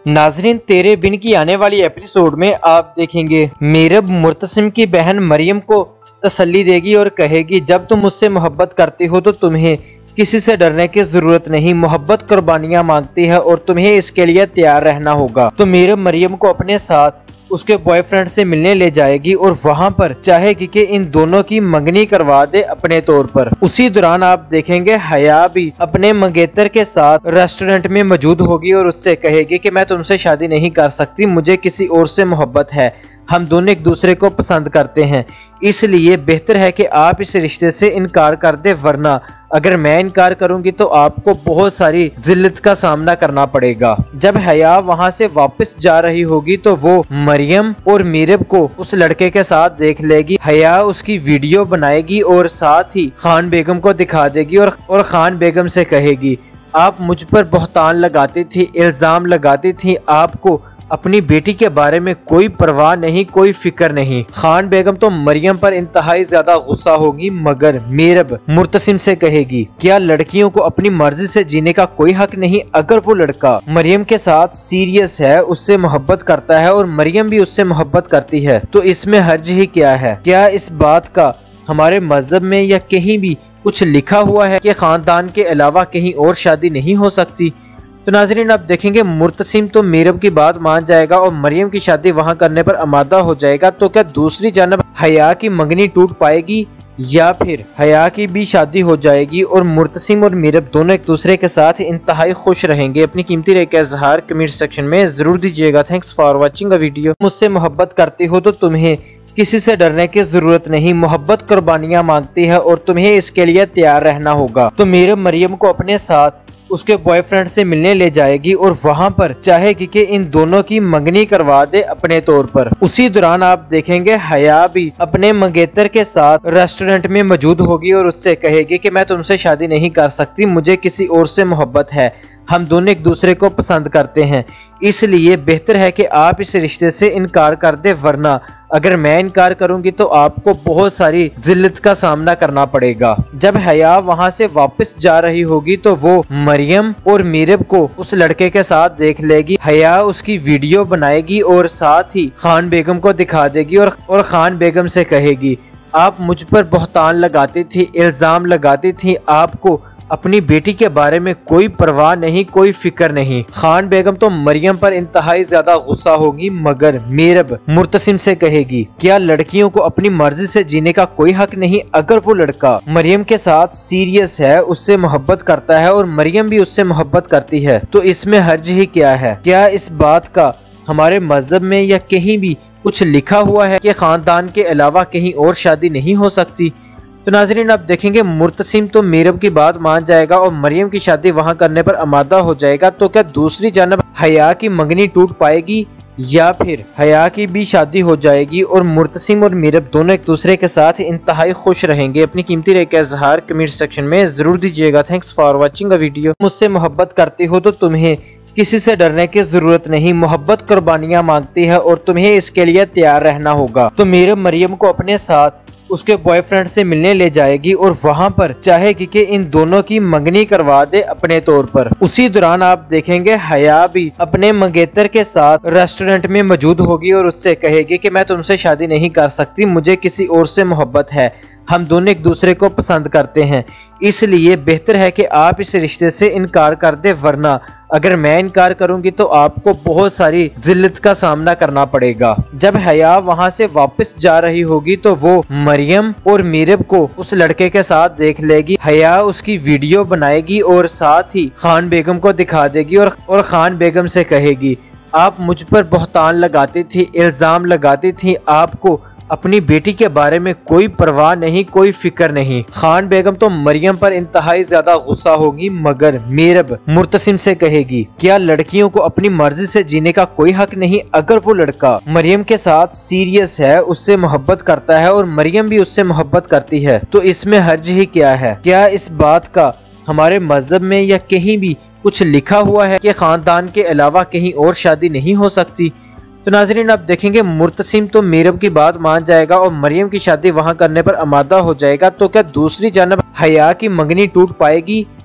नाजरीन, तेरे बिन की आने वाली एपिसोड में आप देखेंगे मीरब मुर्तसिम की बहन मरियम को तसल्ली देगी और कहेगी जब तुम मुझसे मोहब्बत करती हो तो तुम्हें किसी से डरने की जरूरत नहीं। मोहब्बत कुर्बानियां मांगती है और तुम्हें इसके लिए तैयार रहना होगा। तो मीरब मरियम को अपने साथ उसके बॉयफ्रेंड से मिलने ले जाएगी और वहां पर चाहेगी कि इन दोनों की मंगनी करवा दे अपने तौर पर। उसी दौरान आप देखेंगे हया भी अपने मंगेतर के साथ रेस्टोरेंट में मौजूद होगी और उससे कहेगी कि मैं तुमसे शादी नहीं कर सकती, मुझे किसी और से मोहब्बत है, हम दोनों एक दूसरे को पसंद करते हैं, इसलिए बेहतर है कि आप इस रिश्ते से इनकार कर दे, वरना अगर मैं इनकार करूंगी तो आपको बहुत सारी जिल्लत का सामना करना पड़ेगा। जब हया वहां से वापस जा रही होगी तो वो मरियम और मीरब को उस लड़के के साथ देख लेगी। हया उसकी वीडियो बनाएगी और साथ ही खान बेगम को दिखा देगी और खान बेगम से कहेगी आप मुझ पर बहतान लगाती थी, इल्जाम लगाती थी, आपको अपनी बेटी के बारे में कोई परवाह नहीं, कोई फिक्र नहीं। खान बेगम तो मरियम पर इंतहाई ज्यादा गुस्सा होगी, मगर मीरब मुर्तसिम से कहेगी क्या लड़कियों को अपनी मर्जी से जीने का कोई हक नहीं? अगर वो लड़का मरियम के साथ सीरियस है, उससे मोहब्बत करता है और मरियम भी उससे मोहब्बत करती है, तो इसमें हर्ज ही क्या है? क्या इस बात का हमारे मजहब में या कहीं भी कुछ लिखा हुआ है कि खानदान के अलावा कहीं और शादी नहीं हो सकती? तो नाजरीन, आप देखेंगे मुर्तसिम तो मीरब की बात मान जाएगा और मरियम की शादी वहां करने पर आमादा हो जाएगा। तो क्या दूसरी जानब हया की मंगनी टूट पाएगी या फिर हया की भी शादी हो जाएगी और मुर्तसिम और मीरब दोनों एक दूसरे के साथ इंतहाई खुश रहेंगे? अपनी कीमती राय का इजहार कमेंट सेक्शन में जरूर दीजिएगा। Thanks for watching a video. मुझसे मोहब्बत करती हो तो तुम्हें किसी से डरने की जरूरत नहीं। मोहब्बत कुर्बानियां मांगती है और तुम्हें इसके लिए तैयार रहना होगा। तो मीरब मरियम को अपने साथ उसके बॉयफ्रेंड से मिलने ले जाएगी और वहां पर चाहेगी कि इन दोनों की मंगनी करवा दे अपने तौर पर। उसी दौरान आप देखेंगे हया भी अपने मंगेतर के साथ रेस्टोरेंट में मौजूद होगी और उससे कहेगी कि मैं तुमसे शादी नहीं कर सकती, मुझे किसी और से मोहब्बत है, हम दोनों एक दूसरे को पसंद करते हैं, इसलिए बेहतर है कि आप इस रिश्ते से इनकार कर दे, वरना अगर मैं इनकार करूंगी तो आपको बहुत सारी जिल्लत का सामना करना पड़ेगा। जब हया वहां से वापस जा रही होगी तो वो मरियम और मीरब को उस लड़के के साथ देख लेगी। हया उसकी वीडियो बनाएगी और साथ ही खान बेगम को दिखा देगी और खान बेगम से कहेगी आप मुझ पर बहतान लगाती थी, इल्जाम लगाती थी, आपको अपनी बेटी के बारे में कोई परवाह नहीं, कोई फिक्र नहीं। खान बेगम तो मरियम पर इंतहाई ज्यादा गुस्सा होगी, मगर मीरब मुर्तसिम से कहेगी क्या लड़कियों को अपनी मर्जी से जीने का कोई हक नहीं? अगर वो लड़का मरियम के साथ सीरियस है, उससे मोहब्बत करता है और मरियम भी उससे मोहब्बत करती है, तो इसमें हर्ज ही क्या है? क्या इस बात का हमारे मजहब में या कहीं भी कुछ लिखा हुआ है कि खानदान के अलावा कहीं और शादी नहीं हो सकती? तो नाजरीन, आप देखेंगे मुर्तसिम तो मीरब की बात मान जाएगा और मरियम की शादी वहां करने पर आमादा हो जाएगा। तो क्या दूसरी जानब हया की मंगनी टूट पाएगी या फिर हया की भी शादी हो जाएगी और मुर्तसिम और मीरब दोनों एक दूसरे के साथ इंतहाई खुश रहेंगे? अपनी कीमती राय का इजहार कमेंट सेक्शन में जरूर दीजिएगा। Thanks for watching a video. मुझसे मोहब्बत करती हो तो तुम्हें किसी से डरने की जरूरत नहीं। मोहब्बत कुर्बानियां मांगती है और तुम्हें इसके लिए तैयार रहना होगा। तो मीरब मरियम को अपने साथ उसके बॉयफ्रेंड से मिलने ले जाएगी और वहां पर चाहेगी कि इन दोनों की मंगनी करवा दे अपने तौर पर। उसी दौरान आप देखेंगे हया भी अपने मंगेतर के साथ रेस्टोरेंट में मौजूद होगी और उससे कहेगी कि मैं तुमसे शादी नहीं कर सकती, मुझे किसी और से मोहब्बत है, हम दोनों एक दूसरे को पसंद करते हैं, इसलिए बेहतर है कि आप इस रिश्ते से इनकार कर दे, वरना अगर मैं इनकार करूंगी तो आपको बहुत सारी जिल्लत का सामना करना पड़ेगा। जब हया वहां से वापस जा रही होगी तो वो मरियम और मीरब को उस लड़के के साथ देख लेगी। हया उसकी वीडियो बनाएगी और साथ ही खान बेगम को दिखा देगी और खान बेगम से कहेगी आप मुझ पर बहतान लगाती थी, इल्जाम लगाती थी, आपको अपनी बेटी के बारे में कोई परवाह नहीं, कोई फिक्र नहीं। खान बेगम तो मरियम पर इंतहाई ज्यादा गुस्सा होगी, मगर मीरब मुर्तसिम से कहेगी क्या लड़कियों को अपनी मर्जी से जीने का कोई हक नहीं? अगर वो लड़का मरियम के साथ सीरियस है, उससे मोहब्बत करता है और मरियम भी उससे मोहब्बत करती है, तो इसमें हर्ज ही क्या है? क्या इस बात का हमारे मजहब में या कहीं भी कुछ लिखा हुआ है कि खानदान के अलावा कहीं और शादी नहीं हो सकती? तो नाजरीन, आप देखेंगे मुर्तसिम तो मीरब की बात मान जाएगा और मरियम की शादी वहां करने पर आमादा हो जाएगा। तो क्या दूसरी जानब हया की मंगनी टूट पाएगी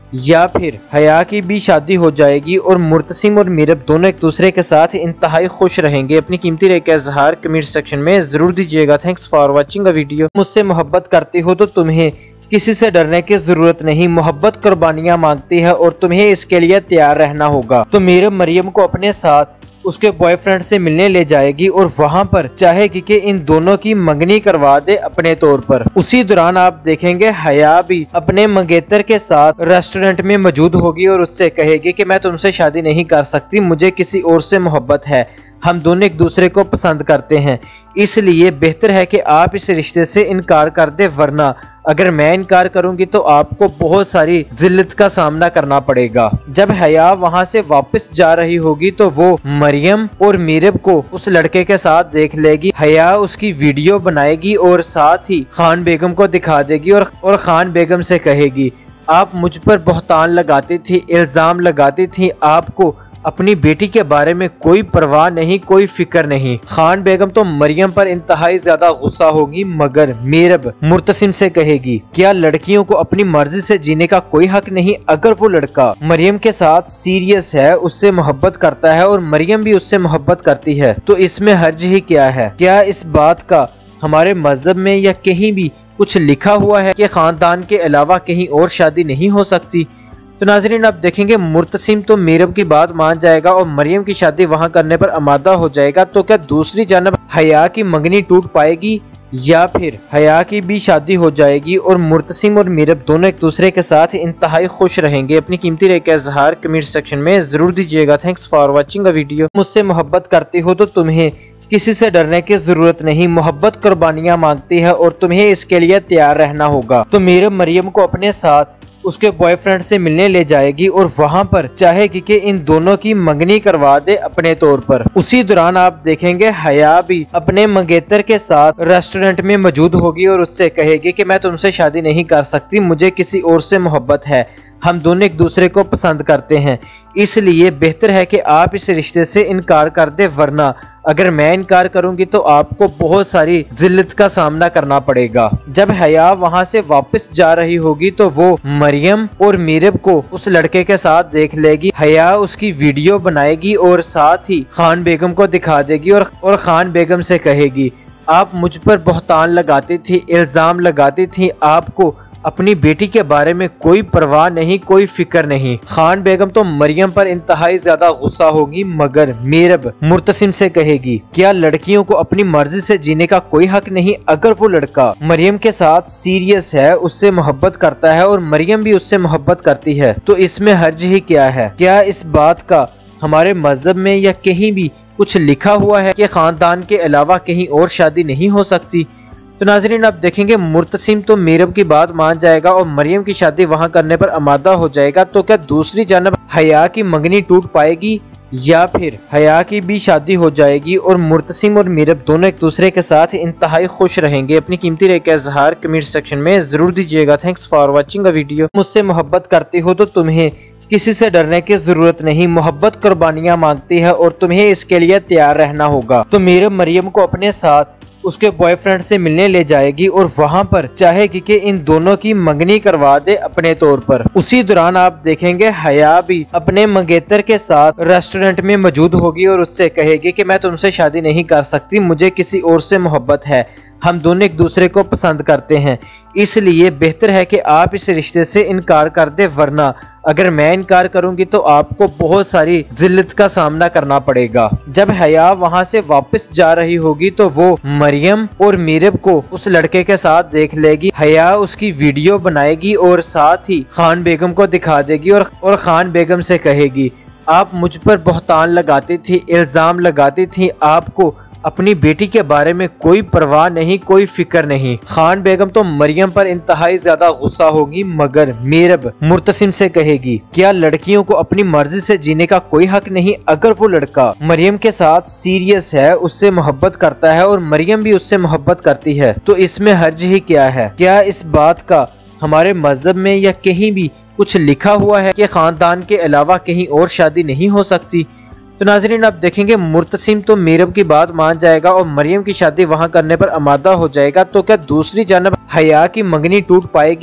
या फिर हया की भी शादी हो जाएगी और मुर्तसिम और मीरब दोनों एक दूसरे के साथ इंतहाई खुश रहेंगे। अपनी कीमती राय का इजहार कमेंट सेक्शन में जरूर दीजिएगा। Thanks for watching a video. मुझसे मोहब्बत करती हो तो तुम्हें किसी से डरने की जरूरत नहीं, मोहब्बत कुर्बानियां मांगती है और तुम्हें इसके लिए तैयार रहना होगा। तो मीरब मरियम को अपने साथ उसके बॉयफ्रेंड से मिलने ले जाएगी और वहां पर चाहेगी कि इन दोनों की मंगनी करवा दे अपने तौर पर। उसी दौरान आप देखेंगे हया भी अपने मंगेतर के साथ रेस्टोरेंट में मौजूद होगी और उससे कहेगी कि मैं तुमसे शादी नहीं कर सकती, मुझे किसी और से मोहब्बत है, हम दोनों एक दूसरे को पसंद करते हैं, इसलिए बेहतर है कि आप इस रिश्ते से इनकार कर दे, वरना अगर मैं इनकार करूंगी तो आपको बहुत सारी जिल्लत का सामना करना पड़ेगा। जब हया वहां से वापस जा रही होगी तो वो मरियम और मीरब को उस लड़के के साथ देख लेगी। हया उसकी वीडियो बनाएगी और साथ ही खान बेगम को दिखा देगी और खान बेगम से कहेगी, आप मुझ पर बहतान लगाती थी, इल्जाम लगाती थी, आपको अपनी बेटी के बारे में कोई परवाह नहीं, कोई फिक्र नहीं। खान बेगम तो मरियम पर इंतहाई ज्यादा गुस्सा होगी, मगर मीरब मुर्तसिम से कहेगी, क्या लड़कियों को अपनी मर्जी से जीने का कोई हक नहीं? अगर वो लड़का मरियम के साथ सीरियस है, उससे मोहब्बत करता है और मरियम भी उससे मोहब्बत करती है, तो इसमें हर्ज ही क्या है? क्या इस बात का हमारे मजहब में या कहीं भी कुछ लिखा हुआ है कि खानदान के अलावा कहीं और शादी नहीं हो सकती? तो नाज़रीन आप देखेंगे मुर्तसिम तो मीरब की बात मान जाएगा और मरियम की शादी वहां करने पर आमादा हो जाएगा। तो क्या दूसरी जानब हया की मंगनी टूट पाएगी या फिर हया की भी शादी हो जाएगी और मुर्तसिम और मीरब दोनों एक दूसरे के साथ इंतहाई खुश रहेंगे? अपनी कीमती राय का इजहार कमेंट सेक्शन में जरूर दीजिएगा। Thanks for watching a video. मुझसे मोहब्बत करती हो तो तुम्हें किसी से डरने की जरूरत नहीं, मोहब्बत कुर्बानियां मांगती है और तुम्हें इसके लिए तैयार रहना होगा। तो मीरब मरियम को अपने साथ उसके बॉयफ्रेंड से मिलने ले जाएगी और वहां पर चाहेगी कि इन दोनों की मंगनी करवा दे अपने तौर पर। उसी दौरान आप देखेंगे हया भी अपने मंगेतर के साथ रेस्टोरेंट में मौजूद होगी और उससे कहेगी कि मैं तुमसे शादी नहीं कर सकती, मुझे किसी और से मोहब्बत है, हम दोनों एक दूसरे को पसंद करते हैं, इसलिए बेहतर है कि आप इस रिश्ते से इनकार कर दे, वरना अगर मैं इनकार करूंगी तो आपको बहुत सारी जिल्लत का सामना करना पड़ेगा। जब हया वहां से वापस जा रही होगी तो वो मरियम और मीरब को उस लड़के के साथ देख लेगी। हया उसकी वीडियो बनाएगी और साथ ही खान बेगम को दिखा देगी और खान बेगम से कहेगी, आप मुझ पर बहतान लगाती थी, इल्जाम लगाती थी, आपको अपनी बेटी के बारे में कोई परवाह नहीं, कोई फिक्र नहीं। खान बेगम तो मरियम पर इंतहाई ज्यादा गुस्सा होगी, मगर मीरब मुर्तसिम से कहेगी, क्या लड़कियों को अपनी मर्जी से जीने का कोई हक नहीं? अगर वो लड़का मरियम के साथ सीरियस है, उससे मोहब्बत करता है और मरियम भी उससे मोहब्बत करती है, तो इसमें हर्ज ही क्या है? क्या इस बात का हमारे मजहब में या कहीं भी कुछ लिखा हुआ है कि खानदान के अलावा कहीं और शादी नहीं हो सकती? तो नाज़रीन आप देखेंगे मुर्तसिम तो मीरब की बात मान जाएगा और मरियम की शादी वहां करने पर आमादा हो जाएगा। तो क्या दूसरी जानब हया की मंगनी टूट पाएगी या फिर हया की भी शादी हो जाएगी और मुर्तसिम और मीरब दोनों एक दूसरे के साथ इंतहाई खुश रहेंगे? अपनी कीमती राय का इजहार कमेंट सेक्शन में जरूर दीजिएगा। Thanks for watching a video. मुझसे मोहब्बत करती हो तो तुम्हें किसी से डरने की जरूरत नहीं, मोहब्बत कुर्बानियां मांगती है और तुम्हें इसके लिए तैयार रहना होगा। तो मीरब मरियम को अपने साथ उसके बॉयफ्रेंड से मिलने ले जाएगी और वहां पर चाहेगी कि इन दोनों की मंगनी करवा दे अपने तौर पर। उसी दौरान आप देखेंगे हया भी अपने मंगेतर के साथ रेस्टोरेंट में मौजूद होगी और उससे कहेगी कि मैं तुमसे शादी नहीं कर सकती, मुझे किसी और से मोहब्बत है, हम दोनों एक दूसरे को पसंद करते हैं, इसलिए बेहतर है कि आप इस रिश्ते से इनकार कर दे, वरना अगर मैं इनकार करूंगी तो आपको बहुत सारी जिल्लत का सामना करना पड़ेगा। जब हया वहां से वापस जा रही होगी तो वो मरियम और मीरब को उस लड़के के साथ देख लेगी। हया उसकी वीडियो बनाएगी और साथ ही खान बेगम को दिखा देगी और खान बेगम से कहेगी, आप मुझ पर बहतान लगाती थी, इल्जाम लगाती थी, आपको अपनी बेटी के बारे में कोई परवाह नहीं, कोई फिक्र नहीं। खान बेगम तो मरियम पर इंतहाई ज्यादा गुस्सा होगी, मगर मीरब मुर्तसिम से कहेगी, क्या लड़कियों को अपनी मर्जी से जीने का कोई हक नहीं? अगर वो लड़का मरियम के साथ सीरियस है, उससे मोहब्बत करता है और मरियम भी उससे मोहब्बत करती है, तो इसमें हर्ज ही क्या है? क्या इस बात का हमारे मजहब में या कहीं भी कुछ लिखा हुआ है कि खानदान के अलावा कहीं और शादी नहीं हो सकती? तो नाज़रीन आप देखेंगे मुर्तसिम तो मीरब की बात मान जाएगा और मरियम की शादी वहां करने पर आमादा हो जाएगा। तो क्या दूसरी जानब हया की मंगनी टूट पाएगी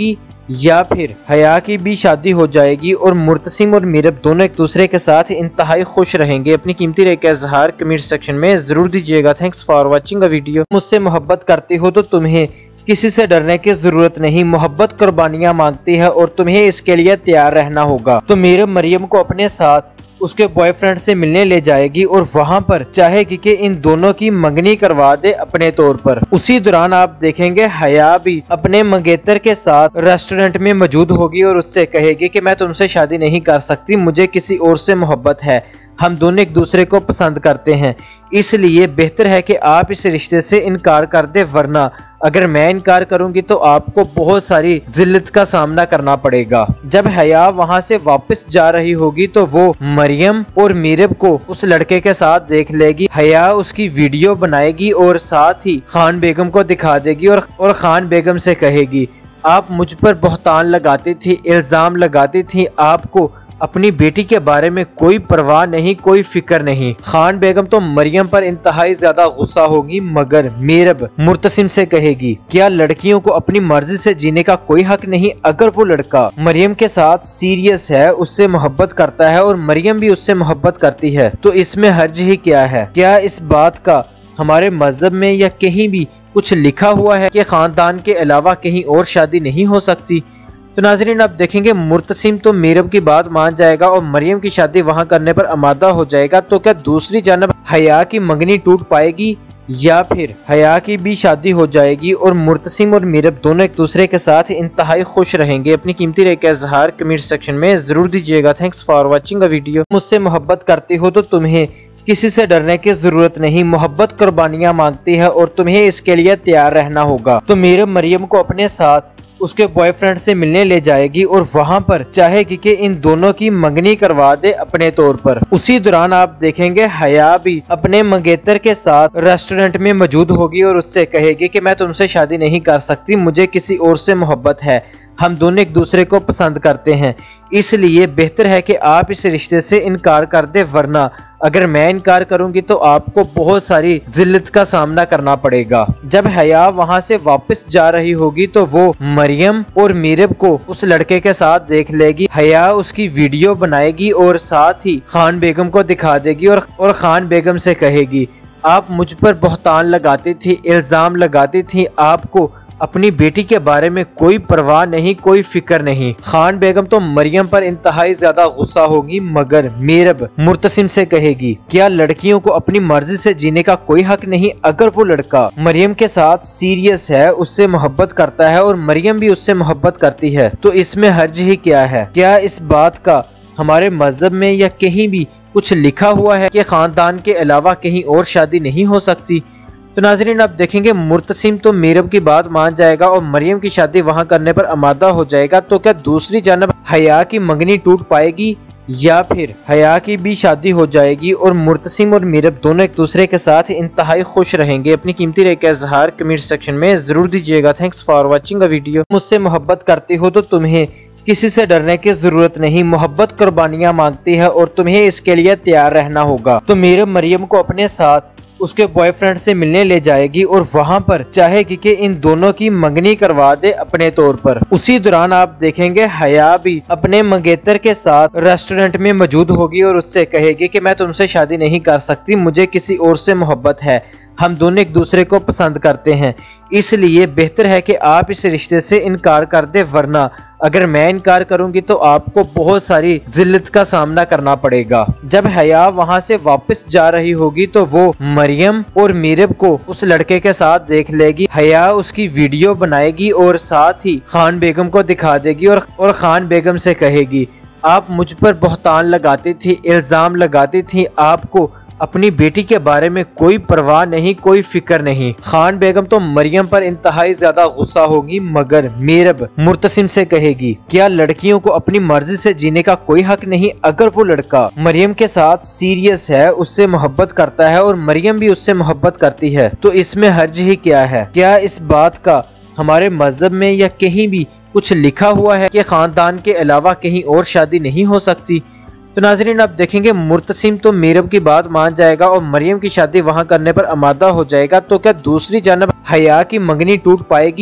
या फिर हया की भी शादी हो जाएगी और मुर्तसिम और मीरब दोनों एक दूसरे के साथ इंतहाई खुश रहेंगे। अपनी कीमती राय का इजहार कमेंट सेक्शन में जरूर दीजिएगा। Thanks for watching a video. मुझसे मोहब्बत करती हो तो तुम्हें किसी से डरने की जरूरत नहीं, मोहब्बत कुर्बानियां मांगती है और तुम्हें इसके लिए तैयार रहना होगा। तो मीरब मरियम को अपने साथ उसके बॉयफ्रेंड से मिलने ले जाएगी और वहां पर चाहेगी कि इन दोनों की मंगनी करवा दे अपने तौर पर। उसी दौरान आप देखेंगे हया भी अपने मंगेतर के साथ रेस्टोरेंट में मौजूद होगी और उससे कहेगी कि मैं तुमसे शादी नहीं कर सकती, मुझे किसी और से मोहब्बत है, हम दोनों एक दूसरे को पसंद करते हैं, इसलिए बेहतर है कि आप इस रिश्ते से इनकार कर दे, वरना अगर मैं इनकार करूंगी तो आपको बहुत सारी जिल्लत का सामना करना पड़ेगा। जब हया वहां से वापस जा रही होगी तो वो मरियम और मीरब को उस लड़के के साथ देख लेगी। हया उसकी वीडियो बनाएगी और साथ ही खान बेगम को दिखा देगी और खान बेगम से कहेगी, आप मुझ पर बहतान लगाती थी, इल्जाम लगाती थी, आपको अपनी बेटी के बारे में कोई परवाह नहीं, कोई फिक्र नहीं। खान बेगम तो मरियम पर इंतहाई ज्यादा गुस्सा होगी, मगर मीरब मुर्तसिम से कहेगी, क्या लड़कियों को अपनी मर्जी से जीने का कोई हक नहीं? अगर वो लड़का मरियम के साथ सीरियस है, उससे मोहब्बत करता है और मरियम भी उससे मोहब्बत करती है, तो इसमें हर्ज ही क्या है? क्या इस बात का हमारे मजहब में या कहीं भी कुछ लिखा हुआ है कि खानदान के अलावा कहीं और शादी नहीं हो सकती? तो नाज़रीन, आप देखेंगे मुर्तसिम तो मीरब की बात मान जाएगा और मरियम की शादी वहां करने पर आमादा हो जाएगा। तो क्या दूसरी जानब हया की मंगनी टूट पाएगी या फिर हया की भी शादी हो जाएगी और मुर्तसिम और मीरब दोनों एक दूसरे के साथ इंतहाई खुश रहेंगे? अपनी कीमती राय का इजहार कमेंट सेक्शन में जरूर दीजिएगा। Thanks for watching a video. मुझसे मोहब्बत करती हो तो तुम्हें किसी से डरने की जरूरत नहीं, मोहब्बत कुर्बानियां मांगती है और तुम्हें इसके लिए तैयार रहना होगा। तो मीरब मरियम को अपने साथ उसके बॉयफ्रेंड से मिलने ले जाएगी और वहां पर चाहेगी कि इन दोनों की मंगनी करवा दे अपने तौर पर। उसी दौरान आप देखेंगे हया भी अपने मंगेतर के साथ रेस्टोरेंट में मौजूद होगी और उससे कहेगी कि मैं तुमसे शादी नहीं कर सकती, मुझे किसी और से मोहब्बत है, हम दोनों एक दूसरे को पसंद करते हैं, इसलिए बेहतर है कि आप इस रिश्ते से इनकार कर दे, वरना अगर मैं इनकार करूंगी तो आपको बहुत सारी जिल्लत का सामना करना पड़ेगा। जब हया वहां से वापस जा रही होगी तो वो मरियम और मीरब को उस लड़के के साथ देख लेगी। हया उसकी वीडियो बनाएगी और साथ ही खान बेगम को दिखा देगी और खान बेगम से कहेगी, आप मुझ पर बहतान लगाती थी, इल्जाम लगाती थी, आपको अपनी बेटी के बारे में कोई परवाह नहीं, कोई फिक्र नहीं। खान बेगम तो मरियम पर इंतहाई ज्यादा गुस्सा होगी, मगर मीरब मुर्तसिम से कहेगी, क्या लड़कियों को अपनी मर्जी से जीने का कोई हक नहीं? अगर वो लड़का मरियम के साथ सीरियस है, उससे मोहब्बत करता है और मरियम भी उससे मोहब्बत करती है, तो इसमें हर्ज ही क्या है? क्या इस बात का हमारे मजहब में या कहीं भी कुछ लिखा हुआ है कि खानदान के अलावा कहीं और शादी नहीं हो सकती? तो नाज़रीन, आप देखेंगे मुर्तसिम तो मीरब की बात मान जाएगा और मरियम की शादी वहां करने पर आमादा हो जाएगा। तो क्या दूसरी जानब हया की मंगनी टूट पाएगी या फिर हया की भी शादी हो जाएगी और मुर्तसिम और मीरब दोनों एक दूसरे के साथ इंतहाई खुश रहेंगे? अपनी कीमती राय का इजहार कमेंट सेक्शन में जरूर दीजिएगा। Thanks for watching a video. मुझसे मोहब्बत करती हो तो तुम्हें किसी से डरने की जरूरत नहीं, मोहब्बत कुर्बानियां मांगती है और तुम्हें इसके लिए तैयार रहना होगा। तो मीरब मरियम को अपने साथ उसके बॉयफ्रेंड से मिलने ले जाएगी और वहां पर चाहेगी कि इन दोनों की मंगनी करवा दे अपने तौर पर। उसी दौरान आप देखेंगे हया भी अपने मंगेतर के साथ रेस्टोरेंट में मौजूद होगी और उससे कहेगी कि मैं तुमसे शादी नहीं कर सकती, मुझे किसी और से मोहब्बत है, हम दोनों एक दूसरे को पसंद करते हैं, इसलिए बेहतर है कि आप इस रिश्ते से इनकार कर दे, वरना अगर मैं इनकार करूंगी तो आपको बहुत सारी जिल्लत का सामना करना पड़ेगा। जब हया वहां से वापस जा रही होगी तो वो मरियम और मीरब को उस लड़के के साथ देख लेगी। हया उसकी वीडियो बनाएगी और साथ ही खान बेगम को दिखा देगी और खान बेगम से कहेगी, आप मुझ पर बहतान लगाती थी, इल्जाम लगाती थी, आपको अपनी बेटी के बारे में कोई परवाह नहीं, कोई फिक्र नहीं। खान बेगम तो मरियम पर इंतहाई ज्यादा गुस्सा होगी, मगर मीरब मुर्तसिम से कहेगी, क्या लड़कियों को अपनी मर्जी से जीने का कोई हक नहीं? अगर वो लड़का मरियम के साथ सीरियस है, उससे मोहब्बत करता है और मरियम भी उससे मोहब्बत करती है, तो इसमें हर्ज ही क्या है? क्या इस बात का हमारे मजहब में या कहीं भी कुछ लिखा हुआ है कि खानदान के अलावा कहीं और शादी नहीं हो सकती? तो नाज़रीन, आप देखेंगे मुर्तसिम तो मीरब की बात मान जाएगा और मरियम की शादी वहां करने पर आमादा हो जाएगा। तो क्या दूसरी जानब हया की मंगनी टूट पाएगी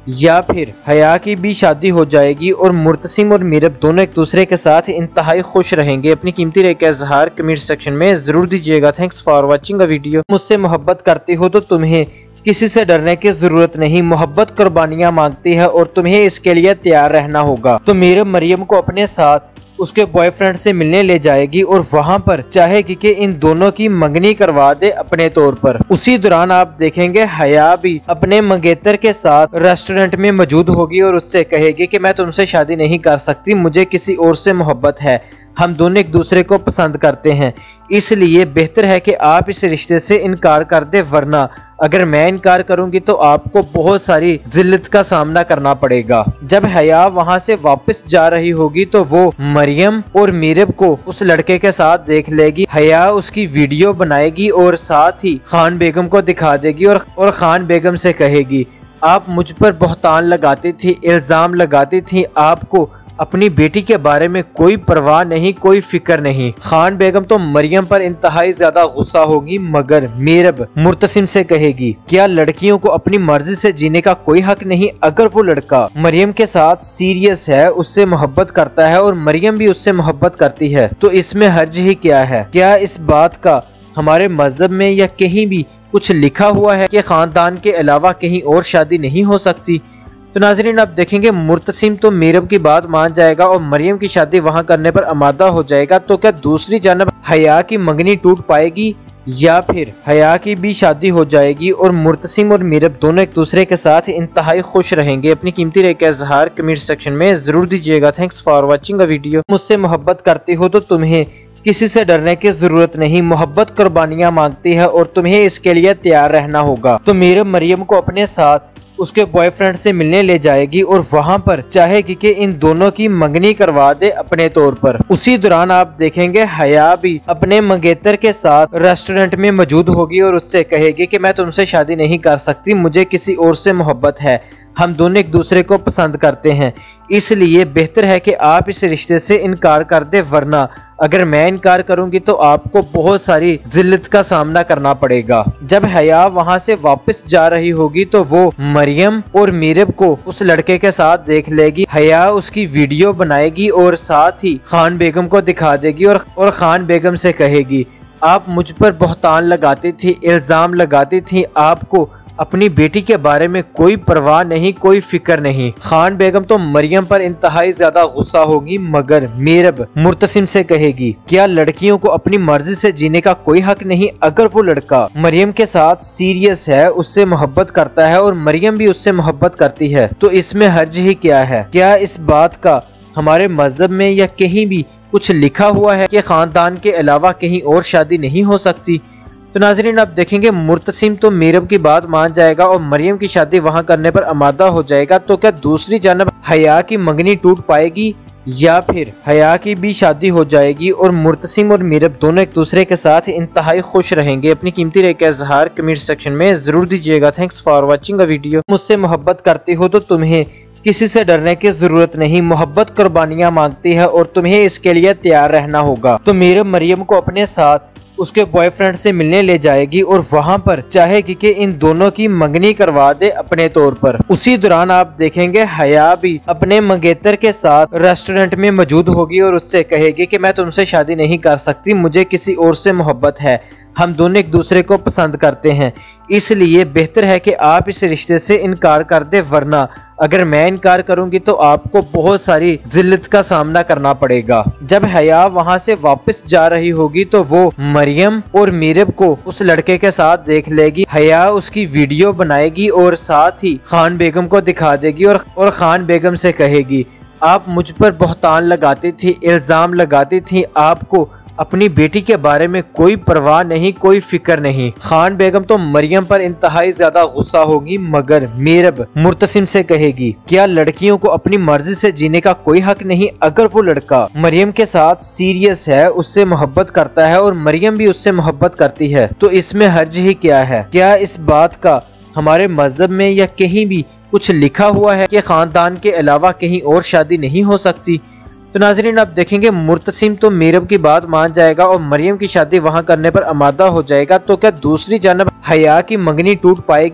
या फिर हया की भी शादी हो जाएगी और मुर्तसिम और मीरब दोनों एक दूसरे के साथ इंतहाई खुश रहेंगे। अपनी कीमती राय का इजहार कमेंट सेक्शन में जरूर दीजिएगा। Thanks for watching a video. मुझसे मोहब्बत करती हो तो तुम्हें किसी से डरने की जरूरत नहीं, मोहब्बत कुर्बानियां मांगती है और तुम्हें इसके लिए तैयार रहना होगा। तो मीरब मरियम को अपने साथ उसके बॉयफ्रेंड से मिलने ले जाएगी और वहां पर चाहेगी कि इन दोनों की मंगनी करवा दे अपने तौर पर। उसी दौरान आप देखेंगे हया भी अपने मंगेतर के साथ रेस्टोरेंट में मौजूद होगी और उससे कहेगी कि मैं तुमसे शादी नहीं कर सकती, मुझे किसी और से मोहब्बत है, हम दोनों एक दूसरे को पसंद करते हैं, इसलिए बेहतर है कि आप इस रिश्ते से इनकार कर दे, वरना अगर मैं इनकार करूंगी तो आपको बहुत सारी जिल्लत का सामना करना पड़ेगा। जब हया वहां से वापस जा रही होगी तो वो मरियम और मीरब को उस लड़के के साथ देख लेगी। हया उसकी वीडियो बनाएगी और साथ ही खान बेगम को दिखा देगी और खान बेगम से कहेगी, आप मुझ पर बहतान लगाती थी, इल्जाम लगाती थी, आपको अपनी बेटी के बारे में कोई परवाह नहीं, कोई फिक्र नहीं। खान बेगम तो मरियम पर इंतहाई ज्यादा गुस्सा होगी, मगर मीरब मुर्तसिम से कहेगी, क्या लड़कियों को अपनी मर्जी से जीने का कोई हक नहीं? अगर वो लड़का मरियम के साथ सीरियस है, उससे मोहब्बत करता है और मरियम भी उससे मोहब्बत करती है, तो इसमें हर्ज ही क्या है? क्या इस बात का हमारे मजहब में या कहीं भी कुछ लिखा हुआ है कि खानदान के अलावा कहीं और शादी नहीं हो सकती? तो नाज़रीन, आप देखेंगे मुर्तसिम तो मीरब की बात मान जाएगा और मरियम की शादी वहां करने पर आमादा हो जाएगा। तो क्या दूसरी जानब हया की मंगनी टूट पाएगी या फिर हया की भी शादी हो जाएगी और मुर्तसिम और मीरब दोनों एक दूसरे के साथ इंतहाई खुश रहेंगे? अपनी कीमती राय का इजहार कमेंट सेक्शन में जरूर दीजिएगा। Thanks for watching a video. मुझसे मोहब्बत करती हो तो तुम्हें किसी से डरने की जरूरत नहीं, मोहब्बत कुर्बानियां मांगती है और तुम्हें इसके लिए तैयार रहना होगा। तो मीरब मरियम को अपने साथ उसके बॉयफ्रेंड से मिलने ले जाएगी और वहां पर चाहेगी कि इन दोनों की मंगनी करवा दे अपने तौर पर। उसी दौरान आप देखेंगे हया भी अपने मंगेतर के साथ रेस्टोरेंट में मौजूद होगी और उससे कहेगी कि मैं तुमसे शादी नहीं कर सकती, मुझे किसी और से मोहब्बत है, हम दोनों एक दूसरे को पसंद करते हैं, इसलिए बेहतर है कि आप इस रिश्ते से इनकार कर दे, वरना अगर मैं इनकार करूंगी तो आपको बहुत सारी जिल्लत का सामना करना पड़ेगा। जब हया वहां से वापस जा रही होगी तो वो मरियम और मीरब को उस लड़के के साथ देख लेगी। हया उसकी वीडियो बनाएगी और साथ ही खान बेगम को दिखा देगी और खान बेगम से कहेगी, आप मुझ पर बहतान लगाती थी, इल्जाम लगाती थी, आपको अपनी बेटी के बारे में कोई परवाह नहीं, कोई फिक्र नहीं। खान बेगम तो मरियम पर इंतहाई ज्यादा गुस्सा होगी, मगर मीरब मुर्तसिम से कहेगी, क्या लड़कियों को अपनी मर्जी से जीने का कोई हक नहीं? अगर वो लड़का मरियम के साथ सीरियस है, उससे मोहब्बत करता है और मरियम भी उससे मोहब्बत करती है, तो इसमें हर्ज ही क्या है? क्या इस बात का हमारे मजहब में या कहीं भी कुछ लिखा हुआ है कि खानदान के अलावा कहीं और शादी नहीं हो सकती? तो नाज़रीन, आप देखेंगे मुर्तसिम तो मीरब की बात मान जाएगा और मरियम की शादी वहां करने पर आमादा हो जाएगा। तो क्या दूसरी जानब हया की मंगनी टूट पाएगी या फिर हया की भी शादी हो जाएगी और मुर्तसिम और मीरब दोनों एक दूसरे के साथ इंतहाई खुश रहेंगे? अपनी कीमती राय का इजहार कमेंट सेक्शन में जरूर दीजिएगा। Thanks for watching a video. मुझसे मोहब्बत करती हो तो तुम्हें किसी से डरने की जरूरत नहीं, मोहब्बत कुर्बानियां मांगती है और तुम्हें इसके लिए तैयार रहना होगा। तो मीरब मरियम को अपने साथ उसके बॉयफ्रेंड से मिलने ले जाएगी और वहां पर चाहेगी कि इन दोनों की मंगनी करवा दे अपने तौर पर। उसी दौरान आप देखेंगे हया भी अपने मंगेतर के साथ रेस्टोरेंट में मौजूद होगी और उससे कहेगी कि मैं तुमसे शादी नहीं कर सकती, मुझे किसी और से मोहब्बत है, हम दोनों एक दूसरे को पसंद करते हैं, इसलिए बेहतर है कि आप इस रिश्ते से इनकार कर दे, वरना अगर मैं इनकार करूंगी तो आपको बहुत सारी जिल्लत का सामना करना पड़ेगा। जब हया वहां से वापस जा रही होगी तो वो मरियम और मीरब को उस लड़के के साथ देख लेगी। हया उसकी वीडियो बनाएगी और साथ ही खान बेगम को दिखा देगी और खान बेगम से कहेगी, आप मुझ पर बहतान लगाती थी, इल्जाम लगाती थी, आपको अपनी बेटी के बारे में कोई परवाह नहीं, कोई फिक्र नहीं। खान बेगम तो मरियम पर इंतहाई ज्यादा गुस्सा होगी, मगर मीरब मुर्तसिम से कहेगी, क्या लड़कियों को अपनी मर्जी से जीने का कोई हक नहीं? अगर वो लड़का मरियम के साथ सीरियस है, उससे मोहब्बत करता है और मरियम भी उससे मोहब्बत करती है, तो इसमें हर्ज ही क्या है? क्या इस बात का हमारे मजहब में या कहीं भी कुछ लिखा हुआ है कि खानदान के अलावा कहीं और शादी नहीं हो सकती? तो नाज़रीन, आप देखेंगे मुर्तसिम तो मीरब की बात मान जाएगा और मरियम की शादी वहां करने पर आमादा हो जाएगा। तो क्या दूसरी जानब हया की मंगनी टूट पाएगी